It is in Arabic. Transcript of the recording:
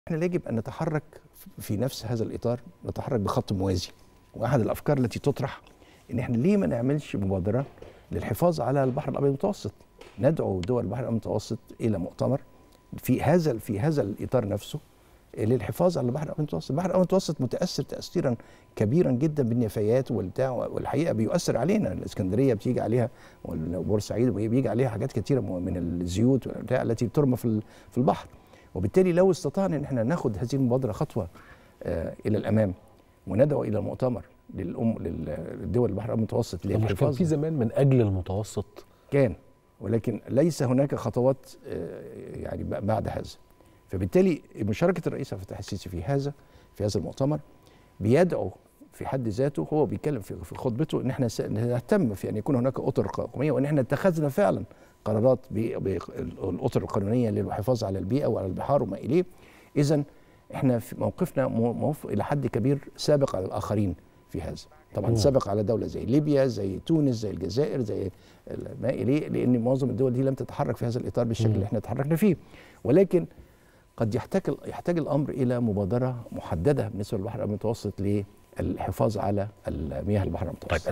احنا يجب ان نتحرك في نفس هذا الاطار، نتحرك بخط موازي. واحد الافكار التي تطرح ان احنا ليه ما نعملش مبادره للحفاظ على البحر الابيض المتوسط؟ ندعو دول البحر الابيض المتوسط الى مؤتمر في هذا الاطار نفسه للحفاظ على البحر الابيض المتوسط. البحر الابيض المتوسط متاثر تاثيرا كبيرا جدا بالنفايات والبتاع، والحقيقه بيؤثر علينا. الاسكندريه بتيجي عليها وبورسعيد بيجي عليها حاجات كثيره من الزيوت والبتاع التي بترمى في البحر. وبالتالي لو استطعنا ان احنا ناخد هذه المبادره خطوه الى الامام وندعو الى مؤتمر للدول البحر الابيض المتوسط للحفاظ. كان في زمان من اجل المتوسط كان، ولكن ليس هناك خطوات يعني بعد هذا. فبالتالي مشاركه الرئيس عبد الفتاح السيسي في هذا المؤتمر بيدعو في حد ذاته، هو بيتكلم في خطبته ان احنا نهتم في ان يكون هناك اطر قوميه، وان احنا اتخذنا فعلا قرارات بالاطر القانونيه للحفاظ على البيئه وعلى البحار وما اليه. اذا احنا في موقفنا الى حد كبير سابق على الاخرين في هذا. طبعا سابق على دوله زي ليبيا، زي تونس، زي الجزائر، زي ما اليه، لان معظم الدول دي لم تتحرك في هذا الاطار بالشكل اللي احنا تحركنا فيه. ولكن قد يحتاج الامر الى مبادره محدده بالنسبه للبحر المتوسط للحفاظ على المياه البحر المتوسط.